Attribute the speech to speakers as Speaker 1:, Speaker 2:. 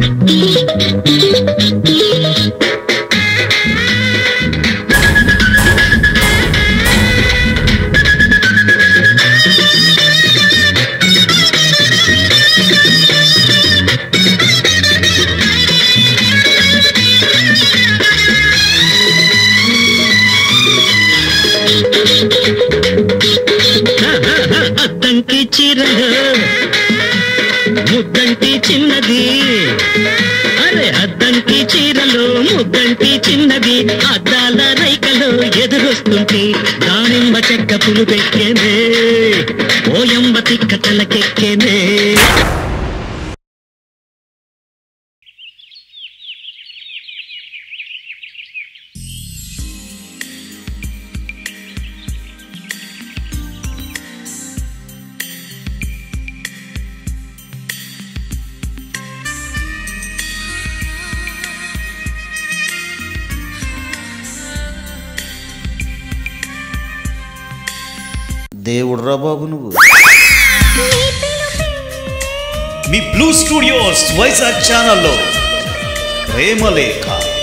Speaker 1: అద్దంకి చీరలు ముద్దంటి చిన్నది, అరే అద్దంకి చీరలు ముద్దంటి చిన్నది, అద్దాల రైకలు ఎదురొస్తుంటే దానిమ్మ చెక్క పులుపెక్కేనే, ఓయంబ తిక్క తలకెక్కేనే.
Speaker 2: దేవుడ్రా బాబు నువ్వు.
Speaker 3: మీ బ్లూ స్టూడియోస్ వైజాగ్ ఛానల్లో ప్రేమలేఖ.